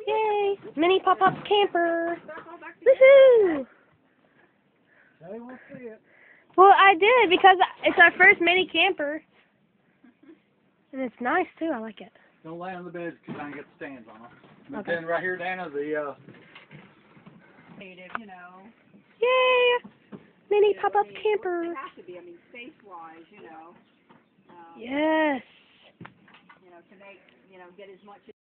Yay! Mini pop-up camper. Woohoo! They won't see it. Well, I did because it's our first mini camper. And it's nice too, I like it. Don't lay on the beds because I can get the stands on them. But Okay. then right here, Dana, the Native, you know. Yay! Mini pop-up It camper. has to be, I mean, space-wise, you know. Yes. You know, to make, you know, get as much